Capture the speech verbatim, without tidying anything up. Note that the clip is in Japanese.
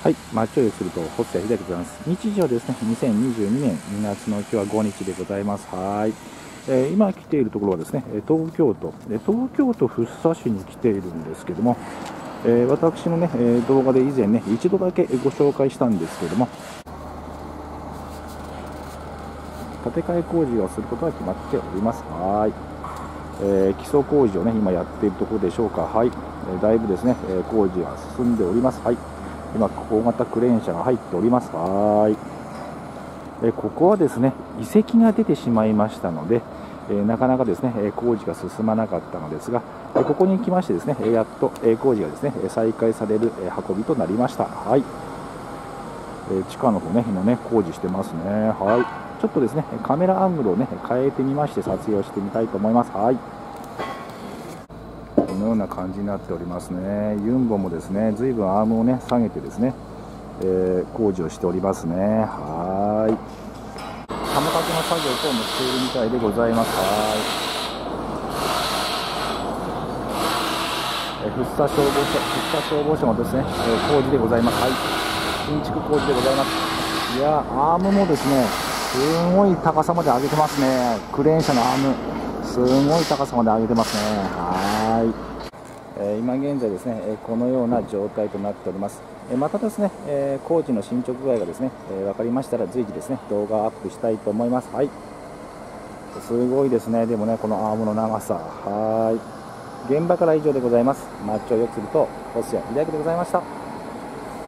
はい、町を良くすると、細谷秀明でございます。日時はですね、にせんにじゅうにねんにがつの今日はごにちでございます。はい。えー、今来ているところはですね、東京都、東京都福生市に来ているんですけども、えー、私のね、動画で以前ね、一度だけご紹介したんですけども、建て替え工事をすることが決まっております。はい。えー、基礎工事をね、今やっているところでしょうか。はい。えー、だいぶですね、えー、工事が進んでおります。はい。今、大型クレーン車が入っております。はい。えー、ここはですね、遺跡が出てしまいましたので、えー、なかなかですね、えー、工事が進まなかったのですが、えー、ここに来ましてですね、やっと、えー、工事がですね、再開される、えー、運びとなりました。はい。えー、地下の方ね、今ね、工事してますね。はい。ちょっとですね、カメラアングルをね、変えてみまして撮影をしてみたいと思います。はい。このような感じになっておりますね。ユンボもですね、随分アームをね、下げてですね、えー、工事をしておりますね。はい。玉掛けの作業等もしているみたいでございます。はい。えー、福生消防車、福生消防車もですね、えー、工事でございます。はい。新築工事でございます。いや、アームもですね、すごい高さまで上げてますね。クレーン車のアーム、すごい高さまで上げてますね。はい。えー、今現在ですね、えー、このような状態となっております。えー、またですね、えー、工事の進捗具合がですね、えー、分かりましたら随時ですね、動画をアップしたいと思います。はい。すごいですね。でもね、このアームの長さ。はい。現場から以上でございます。街を良くすると、細谷秀明でございました。